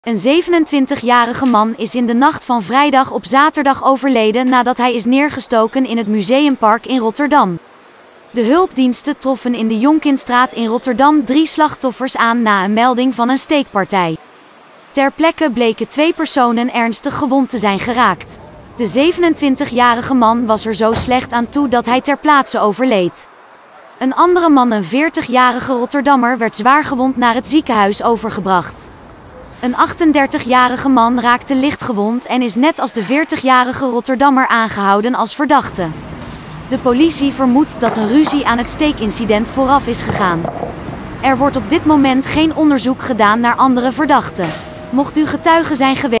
Een 27-jarige man is in de nacht van vrijdag op zaterdag overleden nadat hij is neergestoken in het Museumpark in Rotterdam. De hulpdiensten troffen in de Jonkindstraat in Rotterdam 3 slachtoffers aan na een melding van een steekpartij. Ter plekke bleken 2 personen ernstig gewond te zijn geraakt. De 27-jarige man was er zo slecht aan toe dat hij ter plaatse overleed. Een andere man, een 40-jarige Rotterdammer, werd zwaargewond naar het ziekenhuis overgebracht. Een 38-jarige man raakte lichtgewond en is net als de 40-jarige Rotterdammer aangehouden als verdachte. De politie vermoedt dat een ruzie aan het steekincident vooraf is gegaan. Er wordt op dit moment geen onderzoek gedaan naar andere verdachten. Mocht u getuige zijn geweest